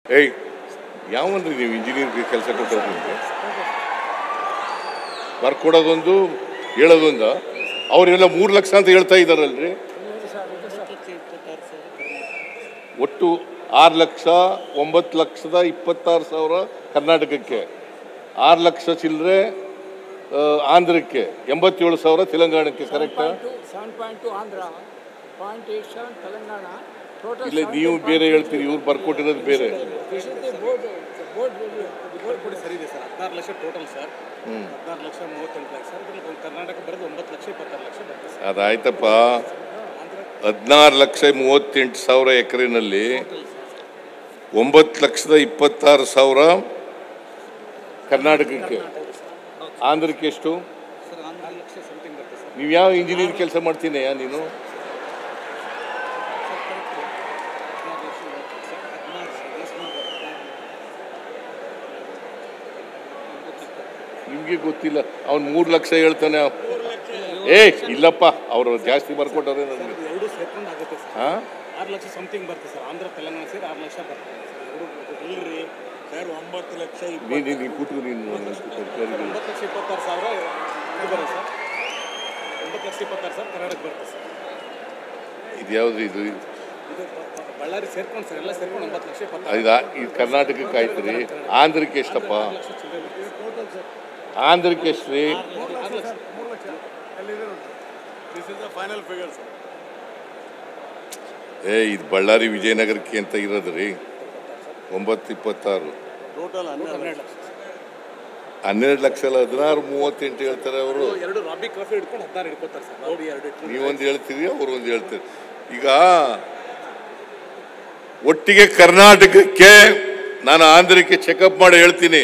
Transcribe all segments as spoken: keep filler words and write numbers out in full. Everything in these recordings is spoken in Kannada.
ಏಯ್ ಯಾವನ್ರಿ ನೀವು ಇಂಜಿನಿಯರ್ ಕೆಲಸ ಕೊಟ್ಟವ್ರು ನಿಮಗೆ ಬರ್ಕೊಡೋದೊಂದು ಹೇಳೋದೊಂದು ಅವರೆಲ್ಲ ಮೂರು ಲಕ್ಷ ಅಂತ ಹೇಳ್ತಾ ಇದ್ದಾರಲ್ರಿ. ಒಟ್ಟು ಆರು ಲಕ್ಷ ಒಂಬತ್ತು ಲಕ್ಷದ ಇಪ್ಪತ್ತಾರು ಸಾವಿರ ಕರ್ನಾಟಕಕ್ಕೆ, ಆರು ಲಕ್ಷ ಚಿಲ್ಲರೆ ಆಂಧ್ರಕ್ಕೆ, ಎಂಬತ್ತೇಳು ಸಾವಿರ ತೆಲಂಗಾಣಕ್ಕೆ. ಕರೆಕ್ಟಾ? ಇಲ್ಲ ನೀವು ಬೇರೆ ಹೇಳ್ತೀರಿ, ಇವ್ರು ಬರ್ಕೊಟ್ಟಿರೋದು ಬೇರೆ. ಹದಿನಾರು ಲಕ್ಷ ಟೋಟಲ್ ಸರ್, ಹದಿನಾರು ಲಕ್ಷ ಮೂವತ್ತೆಂಟು ಲಕ್ಷ ಸರ್, ಕರ್ನಾಟಕ ಬರೋದು ಒಂಬತ್ತು ಲಕ್ಷ ಇಪ್ಪತ್ತಾರು ಲಕ್ಷ ಬರ್ತದೆ ಸರ್. ಅದಾಯ್ತಪ್ಪ, ಹದಿನಾರು ಲಕ್ಷ ಮೂವತ್ತೆಂಟು ಸಾವಿರ ಎಕರೆನಲ್ಲಿ ಒಂಬತ್ತು ಲಕ್ಷದ ಇಪ್ಪತ್ತಾರು ಸಾವಿರ ಕರ್ನಾಟಕಕ್ಕೆ, ಆಂಧ್ರಕ್ಕೆ ಎಷ್ಟು? ನೀವು ಯಾವ ಇಂಜಿನಿಯರ್ ಕೆಲಸ ಮಾಡ್ತೀನಯ್ಯ ನೀನು? ನಿಮ್ಗೆ ಗೊತ್ತಿಲ್ಲ, ಅವ್ನು ಮೂರು ಲಕ್ಷ ಹೇಳ್ತಾನೆ. ಏ ಇಲ್ಲಪ್ಪ, ಅವರು ಜಾಸ್ತಿ ಬರ್ಕೊಟ್ಟವ್ರೆ ನನಗೆ. ಎರಡು ಸೇರ್ಕೊಂಡು ಆಗುತ್ತೆ ಸರ್. ಹಾಂ, ಆರು ಲಕ್ಷ ಸಮಥಿಂಗ್ ಬರ್ತದೆ ಸರ್. ಆಂಧ್ರ ತೆಲಂಗಾಣ ಸೇರಿ ಆರು ಲಕ್ಷ ಬರ್ತದೆ ಇಲ್ರಿ ಸರ್. ಒಂಬತ್ತು ಲಕ್ಷ ನೀನು ಕೂತು ನೀನು ಒಂಬತ್ತು ಲಕ್ಷ ಇಪ್ಪತ್ತಾರು ಸಾವಿರ ಇದು ಬರುತ್ತೆ ಸರ್. ಒಂಬತ್ತು ಲಕ್ಷ ಇಪ್ಪತ್ತಾರು ಸಾವಿರ ಕರ್ನಾಟಕ ಬರ್ತದೆ ಸರ್. ಇದು ಯಾವುದು? ಇದು ಇದು ಬಳ್ಳಾರಿ ಸೇರ್ಕೊಂಡು ಸರ್, ಎಲ್ಲ ಸೇರ್ಕೊಂಡು ಒಂಬತ್ತು ಲಕ್ಷ ಇಪ್ಪತ್ತಾರು. ಇದು ಇದು ಕರ್ನಾಟಕಕ್ಕೆ ಆಯ್ತು ರೀ. ಆಂಧ್ರಕ್ಕೆ ಎಷ್ಟಪ್ಪ? ಆಂಧ್ರಕ್ಕೆ ಎಷ್ಟು ರೀ? ಏ ಇದು ಬಳ್ಳಾರಿ ವಿಜಯನಗರಕ್ಕೆ ಅಂತ ಇರೋದು ರೀ. ಒಂಬತ್ತು ಇಪ್ಪತ್ತಾರು ಟೋಟಲ್ ಹನ್ನೆರಡು ಲಕ್ಷ. ಹನ್ನೆರಡು ಲಕ್ಷ ಅಲ್ಲ, ಹದಿನಾರು ಮೂವತ್ತೆಂಟು ಹೇಳ್ತಾರೆ ಅವರು. ಎರಡು ರಾಬಿ ಕಾಫಿ ಹಿಡ್ಕೊಂಡು ಹದಿನಾರು ಹಿಡ್ಕೊತಾರೆ ಸರ್. ನೋಡಿ, ಎರಡು ನೀವೊಂದು ಹೇಳ್ತೀರಿ, ಅವರು ಒಂದು ಹೇಳ್ತೀರಿ. ಈಗ ಒಟ್ಟಿಗೆ ಕರ್ನಾಟಕಕ್ಕೆ ನಾನು ಆಂಧ್ರಕ್ಕೆ ಚೆಕಪ್ ಮಾಡಿ ಹೇಳ್ತೀನಿ,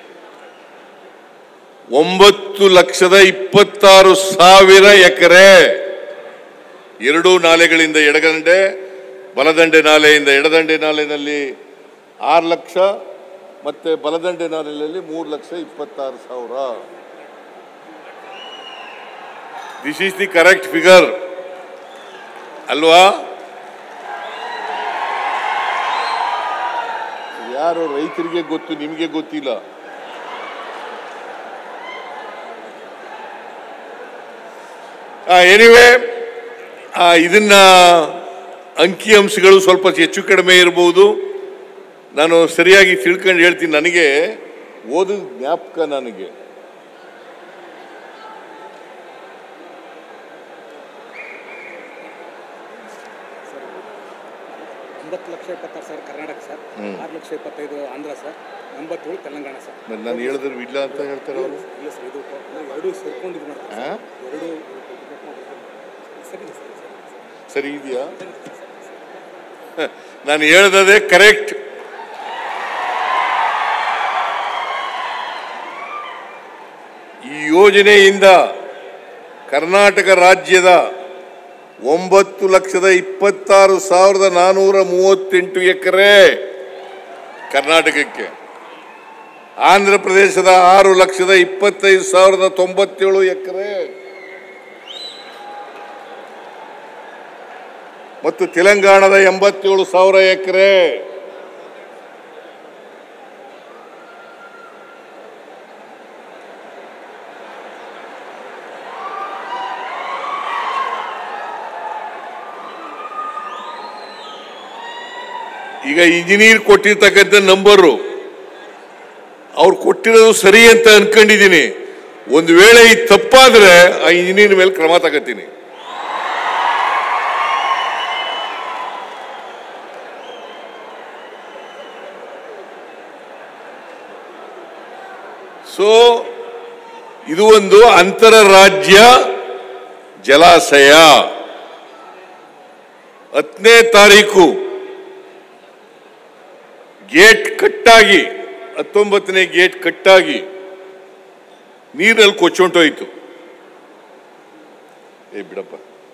ಒಂಬತ್ತು ಲಕ್ಷದ ಇಪ್ಪತ್ತಾರು ಸಾವಿರ ಎಕರೆ. ಎರಡೂ ನಾಲೆಗಳಿಂದ ಎಡಗಂಡೆ, ಬಲದಂಡೆ ನಾಲೆಯಿಂದ ಎಡದಂಡೆ ನಾಲೆಯಲ್ಲಿ ಆರು ಲಕ್ಷ, ಮತ್ತೆ ಬಲದಂಡೆ ನಾಲೆಯಲ್ಲಿ ಮೂರು ಲಕ್ಷ ಇಪ್ಪತ್ತಾರು ಸಾವಿರ. This is the correct figure ಅಲ್ವಾ? ಯಾರು ರೈತರಿಗೆ ಗೊತ್ತು, ನಿಮಗೆ ಗೊತ್ತಿಲ್ಲ. ಎನಿವೆ, ಇದನ್ನ ಅಂಕಿ ಅಂಶಗಳು ಸ್ವಲ್ಪ ಹೆಚ್ಚು ಕಡಿಮೆ ಇರಬಹುದು, ನಾನು ಸರಿಯಾಗಿ ತಿಳ್ಕೊಂಡು ಹೇಳ್ತೀನಿ. ನನಗೆ ಓದಿದ ಜ್ಞಾಪಕ ನನಗೆ ಒಂಬತ್ತು ಲಕ್ಷ ಇಪ್ಪತ್ತಾರು ಸಾವಿರ ಕರ್ನಾಟಕ ಸರ್, ಆರು ಲಕ್ಷ ಇಪ್ಪತ್ತೈದು ಆಂಧ್ರ ಸರ್, ಎಂಬತ್ತೇಳು ತೆಲಂಗಾಣ ಸರ್. ನಾನು ಹೇಳಿದ್ರು ಇಲ್ಲ ಅಂತ ಹೇಳ್ತಾರೆ ಅವರು. ಇಲ್ಲ ಸರ್, ಇದು ಎರಡು ಸೇರ್ಕೊಂಡು ಇದು ಮಾಡ್ತಾರೆ. ಎರಡು ಸರಿ ಸರಿ ಇದೆಯಾ? ನಾನು ಹೇಳ್ದದೇ ಕರೆಕ್ಟ್. ಈ ಯೋಜನೆಯಿಂದ ಕರ್ನಾಟಕ ರಾಜ್ಯದ ಒಂಬತ್ತು ಲಕ್ಷದ ಇಪ್ಪತ್ತಾರು ಸಾವಿರದ ನಾನೂರ ಮೂವತ್ತೆಂಟು ಎಕರೆ ಕರ್ನಾಟಕಕ್ಕೆ, ಆಂಧ್ರ ಪ್ರದೇಶದ ಆರು ಲಕ್ಷದ ಇಪ್ಪತ್ತೈದು ಸಾವಿರದ ತೊಂಬತ್ತೇಳು ಎಕರೆ ಮತ್ತು ತೆಲಂಗಾಣದ ಎಂಬತ್ತೇಳು ಸಾವಿರ ಎಕರೆ. ಈಗ ಇಂಜಿನಿಯರ್ ಕೊಟ್ಟಿರ್ತಕ್ಕಂಥ ನಂಬರು ಅವ್ರು ಕೊಟ್ಟಿರೋದು ಸರಿ ಅಂತ ಅನ್ಕೊಂಡಿದ್ದೀನಿ. ಒಂದು ವೇಳೆ ಈ ತಪ್ಪಾದ್ರೆ ಆ ಇಂಜಿನಿಯರ್ ಮೇಲೆ ಕ್ರಮ ತಗೋತೀನಿ. ಸೊ ಇದು ಒಂದು ಅಂತರರಾಜ್ಯ ಜಲಾಶಯ. ಹತ್ತನೇ ತಾರೀಕು ಗೇಟ್ ಕಟ್ಟಾಗಿ, ಹತ್ತೊಂಬತ್ತನೇ ಗೇಟ್ ಕಟ್ಟಾಗಿ ನೀರಲ್ಲಿ ಕೊಚ್ಚೊಂಟೋಯ್ತು. ಏ ಬಿಡಪ್ಪ.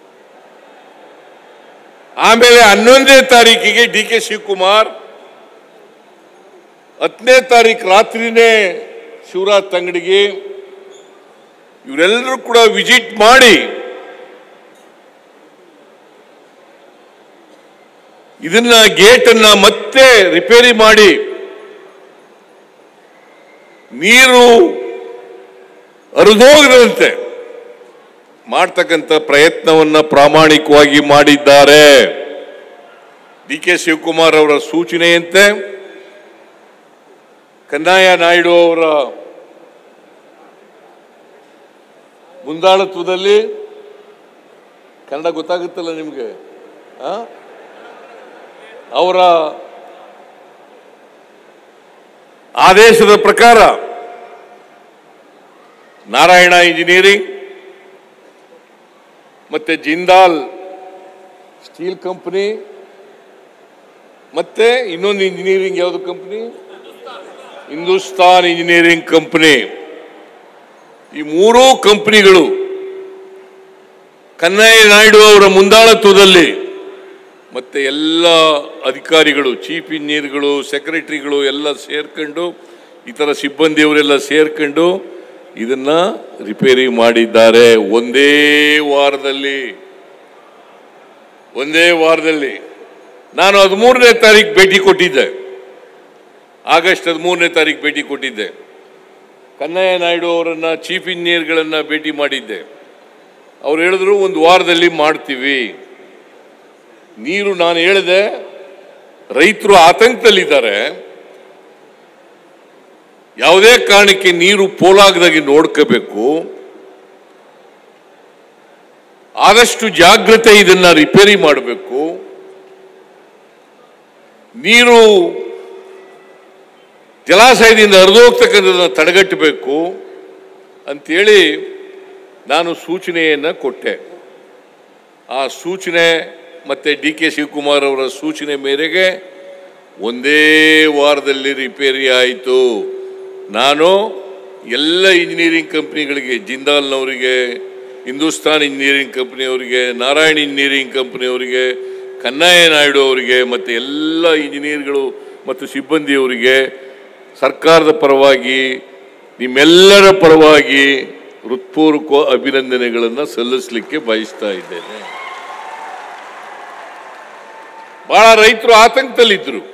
ಆಮೇಲೆ ಹನ್ನೊಂದನೇ ತಾರೀಕಿಗೆ ಡಿ ಕೆ ಶಿವಕುಮಾರ್, ಹತ್ತನೇ ತಾರೀಕು ರಾತ್ರಿನೇ ಶಿವರಾಜ್ ತಂಗಡಿಗೆ ಇವರೆಲ್ಲರೂ ಕೂಡ ವಿಸಿಟ್ ಮಾಡಿ ಇದನ್ನ ಗೇಟನ್ನ ಮತ್ತೆ ರಿಪೇರಿ ಮಾಡಿ ನೀರು ಹರಿದೋಗದಂತೆ ಮಾಡ್ತಕ್ಕಂಥ ಪ್ರಯತ್ನವನ್ನ ಪ್ರಾಮಾಣಿಕವಾಗಿ ಮಾಡಿದ್ದಾರೆ. ಡಿ ಕೆ ಶಿವಕುಮಾರ್ ಅವರ ಸೂಚನೆಯಂತೆ ಕನ್ನಯ್ಯ ನಾಯ್ಡು ಅವರ ಮುಂದಾಳತ್ವದಲ್ಲಿ, ಕನ್ನಡ ಗೊತ್ತಾಗುತ್ತಲ್ಲ ನಿಮಗೆ, ಅವರ ಆದೇಶದ ಪ್ರಕಾರ ನಾರಾಯಣ ಇಂಜಿನಿಯರಿಂಗ್ ಮತ್ತೆ ಜಿಂದಾಲ್ ಸ್ಟೀಲ್ ಕಂಪನಿ ಮತ್ತೆ ಇನ್ನೊಂದು ಇಂಜಿನಿಯರಿಂಗ್ ಯಾವುದು ಕಂಪನಿ, ಹಿಂದೂಸ್ತಾನ್ ಇಂಜಿನಿಯರಿಂಗ್ ಕಂಪನಿ, ಈ ಮೂರೂ ಕಂಪನಿಗಳು ಕನ್ನಯ್ಯ ನಾಯ್ಡು ಅವರ ಮುಂದಾಳತ್ವದಲ್ಲಿ ಮತ್ತೆ ಎಲ್ಲ ಅಧಿಕಾರಿಗಳು, ಚೀಫ್ ಇಂಜಿನಿಯರ್ಗಳು, ಸೆಕ್ರೆಟರಿಗಳು ಎಲ್ಲ ಸೇರ್ಕೊಂಡು, ಇತರ ಸಿಬ್ಬಂದಿಯವರೆಲ್ಲ ಸೇರ್ಕೊಂಡು ಇದನ್ನ ರಿಪೇರಿ ಮಾಡಿದ್ದಾರೆ. ಒಂದೇ ವಾರದಲ್ಲಿ ಒಂದೇ ವಾರದಲ್ಲಿ ನಾನು ಹದಿಮೂರನೇ ತಾರೀಕು ಭೇಟಿ ಕೊಟ್ಟಿದ್ದೆ, ಆಗಸ್ಟ್ ಹದಿಮೂರನೇ ತಾರೀಕು ಭೇಟಿ ಕೊಟ್ಟಿದ್ದೆ. ಕನ್ನಯ್ಯ ನಾಯ್ಡು ಅವರನ್ನ, ಚೀಫ್ ಇಂಜಿನಿಯರ್ಗಳನ್ನ ಭೇಟಿ ಮಾಡಿದ್ದೆ. ಅವ್ರು ಹೇಳಿದ್ರು ಒಂದು ವಾರದಲ್ಲಿ ಮಾಡ್ತೀವಿ. ನೀರು, ನಾನು ಹೇಳಿದೆ ರೈತರು ಆತಂಕದಲ್ಲಿದ್ದಾರೆ, ಯಾವುದೇ ಕಾರಣಕ್ಕೆ ನೀರು ಪೋಲಾಗದಾಗಿ ನೋಡ್ಕೋಬೇಕು, ಆದಷ್ಟು ಜಾಗ್ರತೆ ಇದನ್ನ ರಿಪೇರಿ ಮಾಡಬೇಕು, ನೀರು ಜಲಾಶಯದಿಂದ ಹರಿದೋಗ್ತಕ್ಕಂಥದ್ದನ್ನು ತಡೆಗಟ್ಟಬೇಕು ಅಂತೇಳಿ ನಾನು ಸೂಚನೆಯನ್ನು ಕೊಟ್ಟೆ. ಆ ಸೂಚನೆ ಮತ್ತೆ ಡಿ ಕೆ ಶಿವಕುಮಾರ್ ಅವರ ಸೂಚನೆ ಮೇರೆಗೆ ಒಂದೇ ವಾರದಲ್ಲಿ ರಿಪೇರಿ ಆಯಿತು. ನಾನು ಎಲ್ಲ ಇಂಜಿನಿಯರಿಂಗ್ ಕಂಪ್ನಿಗಳಿಗೆ, ಜಿಂದಾಲ್ನವರಿಗೆ, ಹಿಂದೂಸ್ತಾನ್ ಇಂಜಿನಿಯರಿಂಗ್ ಕಂಪ್ನಿಯವರಿಗೆ, ನಾರಾಯಣ ಇಂಜಿನಿಯರಿಂಗ್ ಕಂಪ್ನಿಯವರಿಗೆ, ಕನ್ನಯ್ಯ ನಾಯ್ಡು ಅವರಿಗೆ ಮತ್ತು ಎಲ್ಲ ಇಂಜಿನಿಯರ್ಗಳು ಮತ್ತು ಸಿಬ್ಬಂದಿಯವರಿಗೆ ಸರ್ಕಾರದ ಪರವಾಗಿ, ನಿಮ್ಮೆಲ್ಲರ ಪರವಾಗಿ ಹೃತ್ಪೂರ್ವಕ ಅಭಿನಂದನೆಗಳನ್ನು ಸಲ್ಲಿಸಲಿಕ್ಕೆ ಬಯಸ್ತಾ ಇದ್ದೇನೆ. ಬಹಳ ರೈತರು ಆತಂಕದಲ್ಲಿದ್ದರು.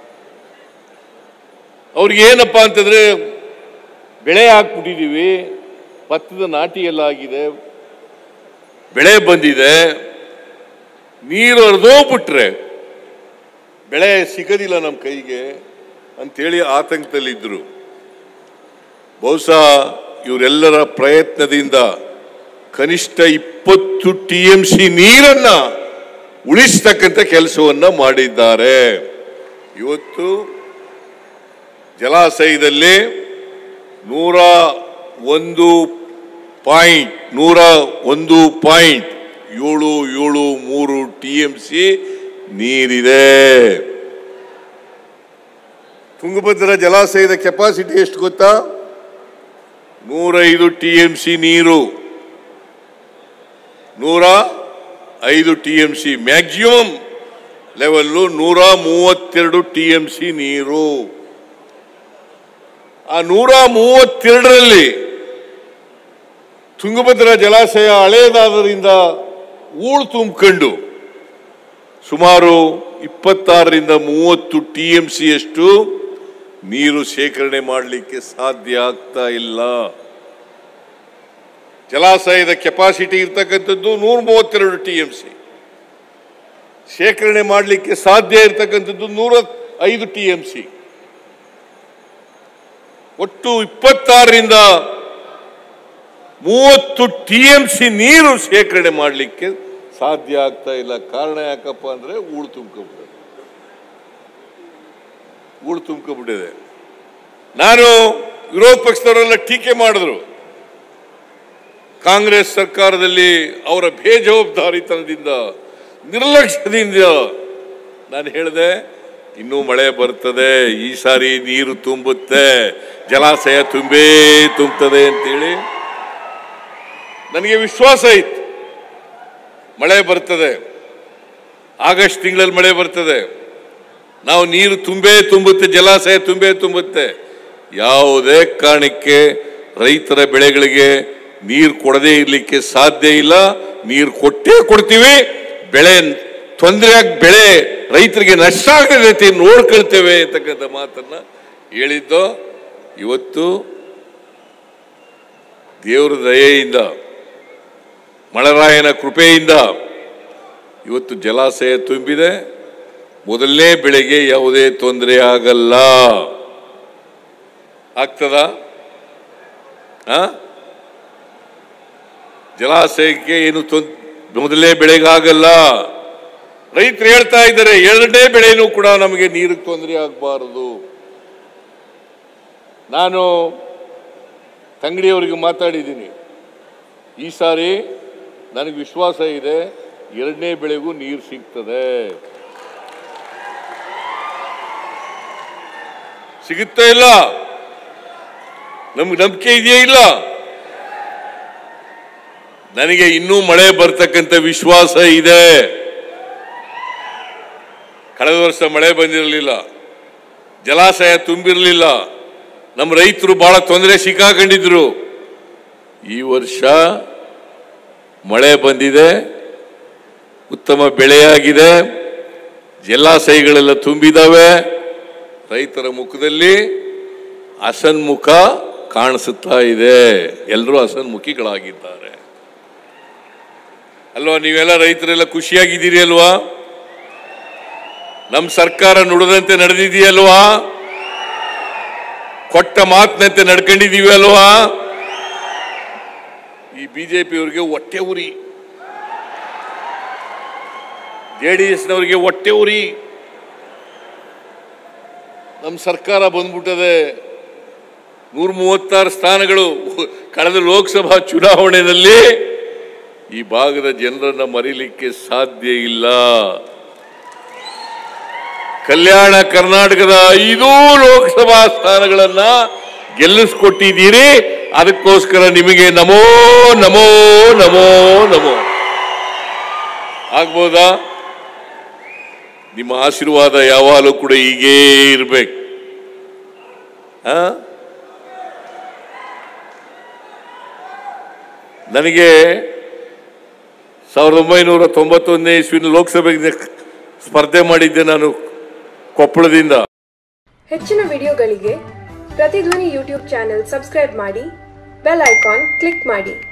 ಅವ್ರಿಗೆ ಏನಪ್ಪ ಅಂತಂದ್ರೆ, ಬೆಳೆ ಹಾಕ್ಬಿಟ್ಟಿದ್ದೀವಿ, ಭತ್ತದ ನಾಟಿ ಎಲ್ಲ ಆಗಿದೆ, ಬೆಳೆ ಬಂದಿದೆ, ನೀರು ಹರಿದೋಗ್ಬಿಟ್ರೆ ಬೆಳೆ ಸಿಗೋದಿಲ್ಲ ನಮ್ಮ ಕೈಗೆ ಅಂತೇಳಿ ಆತಂಕದಲ್ಲಿದ್ದರು. ಬಹುಶಃ ಇವರೆಲ್ಲರ ಪ್ರಯತ್ನದಿಂದ ಕನಿಷ್ಠ ಇಪ್ಪತ್ತು ಟಿ ಎಂ ಸಿ ನೀರನ್ನ ಉಳಿಸ್ತಕ್ಕಂಥ ಕೆಲಸವನ್ನ ಮಾಡಿದ್ದಾರೆ. ಇವತ್ತು ಜಲಾಶಯದಲ್ಲಿ ನೂರ ಒಂದು ಪಾಯಿಂಟ್ ನೂರ ಒಂದು ಪಾಯಿಂಟ್ ಏಳು ಏಳು ಮೂರು ಟಿ ಎಂ ಸಿ ನೀರಿದೆ. ತುಂಗಭದ್ರಾ ಜಲಾಶಯದ ಕೆಪಾಸಿಟಿ ಎಷ್ಟು ಗೊತ್ತಾ? ನೂರೈದು ಟಿ ಎಂ ಸಿ ನೀರು, ನೂರ ಐದು T M C maximum level ನೂರ ಮೂವತ್ತೆರಡು ಟಿ ಎಂ ಸಿ ನೀರು. ಆ ನೂರ ಮೂವತ್ತೆರಡರಲ್ಲಿ ತುಂಗಭದ್ರಾ ಜಲಾಶಯ ಹಳೆಯದಾದ್ದರಿಂದ ಹೂಳು ತುಂಬಿಕೊಂಡು ಸುಮಾರು ಇಪ್ಪತ್ತಾರರಿಂದ ಮೂವತ್ತು ಟಿ ಎಂ ಸಿ ಅಷ್ಟು ನೀರು ಶೇಖರಣೆ ಮಾಡಲಿಕ್ಕೆ ಸಾಧ್ಯ ಆಗ್ತಾ ಇಲ್ಲ. ಜಲಾಶಯದ ಕೆಪಾಸಿಟಿ ಇರ್ತಕ್ಕಂಥದ್ದು ನೂರ ಮೂವತ್ತೆರಡು ಟಿ ಎಂ ಸಿ, ಶೇಖರಣೆ ಮಾಡಲಿಕ್ಕೆ ಸಾಧ್ಯ ಇರ್ತಕ್ಕಂಥದ್ದು ನೂರ ಐದು ಟಿ ಎಂ ಸಿ. ಒಟ್ಟು ಇಪ್ಪತ್ತಾರರಿಂದ ಮೂವತ್ತು ಟಿ ಎಂ ಸಿ ನೀರು ಶೇಖರಣೆ ಮಾಡಲಿಕ್ಕೆ ಸಾಧ್ಯ ಆಗ್ತಾ ಇಲ್ಲ. ಕಾರಣ ಯಾಕಪ್ಪ ಅಂದ್ರೆ ಹೂಳು ತುಂಬಿಕೊಂಡ್ಬಿಟ್ಟಿದೆ ಹೂಳು ತುಂಬಿಕೊಂಡ್ಬಿಟ್ಟಿದೆ. ನಾನು ವಿರೋಧ ಪಕ್ಷದವರೆಲ್ಲ ಟೀಕೆ ಮಾಡಿದ್ರು, ಕಾಂಗ್ರೆಸ್ ಸರ್ಕಾರದಲ್ಲಿ ಅವರ ಬೇಜವಾಬ್ದಾರಿತನದಿಂದ, ನಿರ್ಲಕ್ಷ್ಯದಿಂದ. ನಾನು ಹೇಳಿದೆ ಇನ್ನೂ ಮಳೆ ಬರ್ತದೆ, ಈ ಸಾರಿ ನೀರು ತುಂಬುತ್ತೆ, ಜಲಾಶಯ ತುಂಬೇ ತುಂಬುತ್ತದೆ ಅಂತೇಳಿ ನನಗೆ ವಿಶ್ವಾಸ ಇತ್ತು. ಮಳೆ ಬರ್ತದೆ, ಆಗಸ್ಟ್ ತಿಂಗಳಲ್ಲಿ ಮಳೆ ಬರ್ತದೆ, ನಾವು ನೀರು ತುಂಬೇ ತುಂಬುತ್ತೆ, ಜಲಾಶಯ ತುಂಬೇ ತುಂಬುತ್ತೆ. ಯಾವುದೇ ಕಾರಣಕ್ಕೆ ರೈತರ ಬೆಳೆಗಳಿಗೆ ನೀರು ಕೊಡದೇ ಇರಲಿಕ್ಕೆ ಸಾಧ್ಯ ಇಲ್ಲ. ನೀರು ಕೊಟ್ಟೇ ಕೊಡ್ತೀವಿ. ಬೆಳೆ ತೊಂದರೆ, ಬೆಳೆ ರೈತರಿಗೆ ನಷ್ಟ ಆಗದ ರೀತಿ ನೋಡ್ಕೊಳ್ತೇವೆ ಅಂತಕ್ಕಂಥ ಮಾತನ್ನ ಹೇಳಿದ್ದು. ಇವತ್ತು ದೇವರ ದಯೆಯಿಂದ, ಮಳೆರಾಯನ ಕೃಪೆಯಿಂದ ಇವತ್ತು ಜಲಾಶಯ ತುಂಬಿದೆ. ಮೊದಲನೇ ಬೆಳೆಗೆ ಯಾವುದೇ ತೊಂದರೆ ಆಗಲ್ಲ. ಆಗ್ತದ? ಜಲಾಶಯಕ್ಕೆ ಏನು ಮೊದಲನೇ ಬೆಳೆಗಾಗಲ್ಲ. ರೈತರು ಹೇಳ್ತಾ ಇದ್ದಾರೆ ಎರಡನೇ ಬೆಳೆನೂ ಕೂಡ ನಮಗೆ ನೀರಿಗೆ ತೊಂದರೆ ಆಗಬಾರದು. ನಾನು ತಂಗಡಿಯವರಿಗೆ ಮಾತಾಡಿದ್ದೀನಿ. ಈ ಸಾರಿ ನನಗೆ ವಿಶ್ವಾಸ ಇದೆ, ಎರಡನೇ ಬೆಳೆಗೂ ನೀರು ಸಿಗ್ತದೆ. ಸಿಗುತ್ತಾ ಇಲ್ಲ? ನಮ್ಗೆ ನಂಬಿಕೆ ಇದೆಯಾ? ಇಲ್ಲ. ನನಗೆ ಇನ್ನೂ ಮಳೆ ಬರ್ತಕ್ಕಂಥ ವಿಶ್ವಾಸ ಇದೆ. ಕಳೆದ ವರ್ಷ ಮಳೆ ಬಂದಿರಲಿಲ್ಲ, ಜಲಾಶಯ ತುಂಬಿರಲಿಲ್ಲ, ನಮ್ಮ ರೈತರು ಬಹಳ ತೊಂದರೆ ಸಿಕ್ಕಾಕೊಂಡಿದ್ರು. ಈ ವರ್ಷ ಮಳೆ ಬಂದಿದೆ, ಉತ್ತಮ ಬೆಳೆಯಾಗಿದೆ, ಜಲಾಶಯಗಳೆಲ್ಲ ತುಂಬಿದಾವೆ. ರೈತರ ಮುಖದಲ್ಲಿ ಹಸನ್ಮುಖ ಕಾಣಿಸುತ್ತಾ ಇದೆ. ಎಲ್ಲರೂ ಹಸನ್ಮುಖಿಗಳಾಗಿದ್ದಾರೆ ಅಲ್ವಾ? ನೀವೆಲ್ಲ ರೈತರೆಲ್ಲ ಖುಷಿಯಾಗಿದ್ದೀರಿ ಅಲ್ವಾ? ನಮ್ಮ ಸರ್ಕಾರ ನುಡಿದಂತೆ ನಡೆದಿದೆಯಲ್ವಾ? ಕೊಟ್ಟ ಮಾತಿನಂತೆ ನಡ್ಕೊಂಡಿದೀವಿ ಅಲ್ವಾ? ಈ ಬಿಜೆಪಿಯವರಿಗೆ ಹೊಟ್ಟೆ ಉರಿ, ಜೆಡಿಎಸ್ನವರಿಗೆ ಹೊಟ್ಟೆ ಉರಿ. ನಮ್ಮ ಸರ್ಕಾರ ಬಂದ್ಬಿಟ್ಟದೆ. ನೂರ ಮೂವತ್ತಾರು ಸ್ಥಾನಗಳು ಕಳೆದ ಲೋಕಸಭಾ ಚುನಾವಣೆಯಲ್ಲಿ ಈ ಭಾಗದ ಜನರನ್ನ ಮರೀಲಿಕ್ಕೆ ಸಾಧ್ಯ ಇಲ್ಲ. ಕಲ್ಯಾಣ ಕರ್ನಾಟಕದ ಐದೂ ಲೋಕಸಭಾ ಸ್ಥಾನಗಳನ್ನ ಗೆಲ್ಲಿಸ್ಕೊಟ್ಟಿದ್ದೀರಿ. ಅದಕ್ಕೋಸ್ಕರ ನಿಮಗೆ ನಮೋ ನಮೋ ನಮೋ ನಮೋ. ಆಗ್ಬೋದಾ? ನಿಮ್ಮ ಆಶೀರ್ವಾದ ಯಾವಾಗಲೂ ಕೂಡ ಹೀಗೇ ಇರ್ಬೇಕು. ನನಗೆ ಸಾವಿರದ ಒಂಬೈನೂರ ತೊಂಬತ್ತೊಂದನೇ ಇಸ್ವಿನ ಲೋಕಸಭೆಗೆ ಸ್ಪರ್ಧೆ ಮಾಡಿದ್ದೆ ನಾನು ಕೊಪ್ಪಳದಿಂದ. ಹೆಚ್ಚಿನ ವಿಡಿಯೋಗಳಿಗೆ ಪ್ರತಿಧ್ವನಿ ಯೂಟ್ಯೂಬ್ ಚಾನೆಲ್ ಸಬ್ಸ್ಕ್ರೈಬ್ ಮಾಡಿ, ಬೆಲ್ ಐಕಾನ್ ಕ್ಲಿಕ್ ಮಾಡಿ.